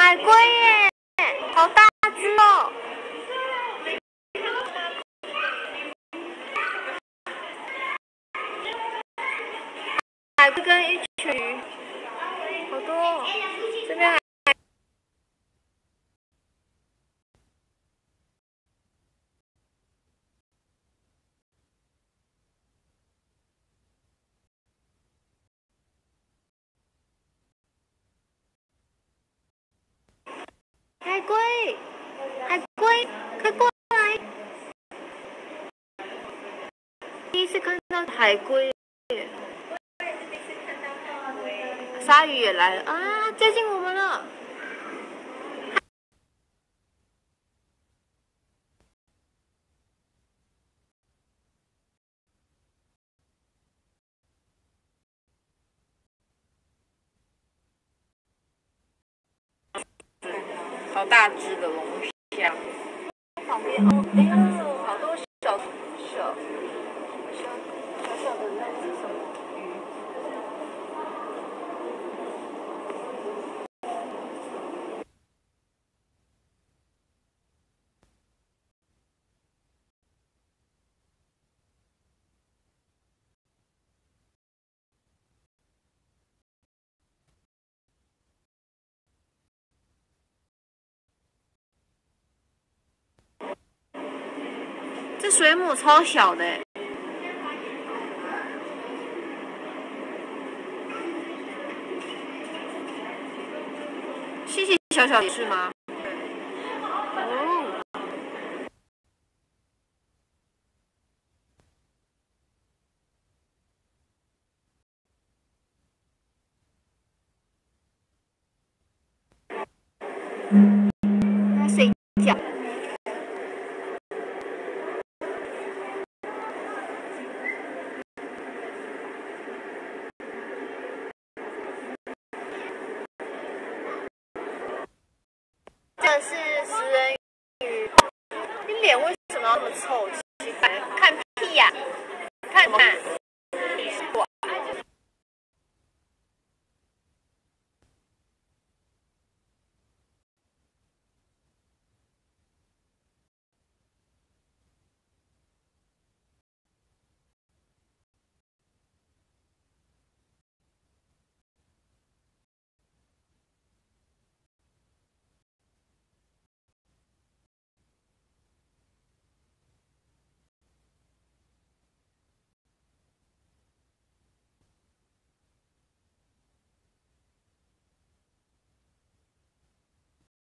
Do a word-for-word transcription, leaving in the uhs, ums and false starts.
海龟耶，好大只哦！海龟跟一群鱼，好多哦！这边还。海龟，海龟，快过来！第一次看到海龟耶，鲨鱼也来了啊，接近我们了。好大只的龙虾，旁边哦，哎呦，好多小小小小小的那是什么鱼？这水母超小的耶，细细小小的是吗？哦，它睡觉。这是